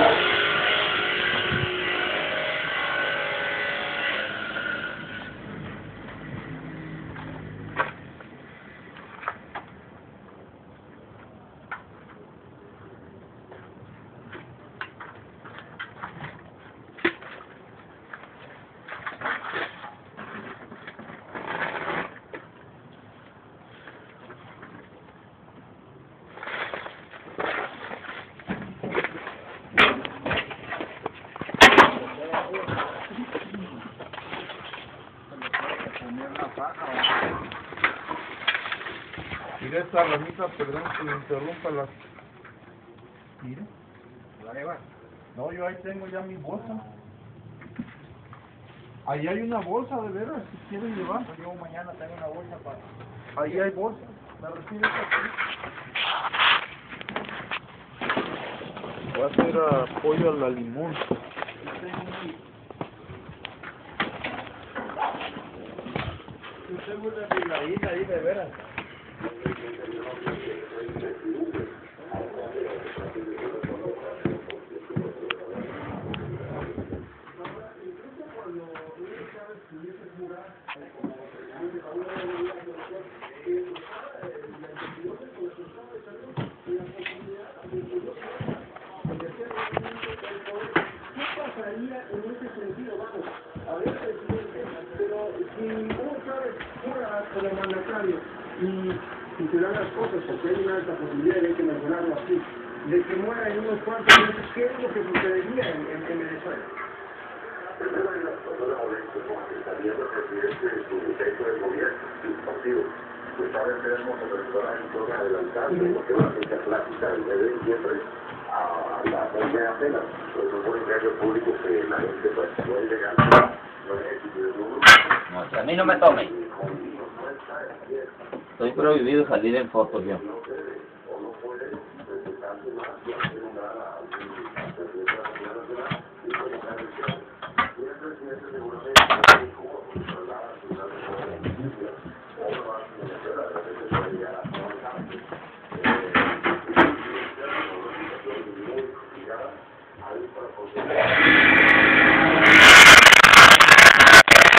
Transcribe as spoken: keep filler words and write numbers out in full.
Mira esta ramita, perdón que me interrumpa las... Mira. ¿La llevas? No, yo ahí tengo ya mi bolsa. Ahí hay una bolsa, de veras, si quieren llevar. Yo mañana tengo una bolsa para... Ahí hay bolsa. ¿Me recibes aquí? Voy a hacer apoyo a la limón. Yo tengo una piladita ahí, de veras. En ese sentido, vamos, a ver, presidente, pero si uno sabe fuera como mandatario y, y se dan las cosas, porque hay una alta posibilidad de que mencionarlo así, de que muera en unos cuantos meses, ¿qué es lo que sucedería en, en, en Venezuela? Primero hay una persona molesta porque estaría el presidente de su jefe del gobierno y su partido. Pues saben que tenemos a personas en zona adelantada, porque la fecha clásica del mes de diciembre a la fecha de apenas. Pues es un ingreso público que la gente pues puede llegar a los éxitos de grupo. No, que a mí no me tomen. Estoy prohibido salir en fotos yo. O no puede presentarse más y hacer un gran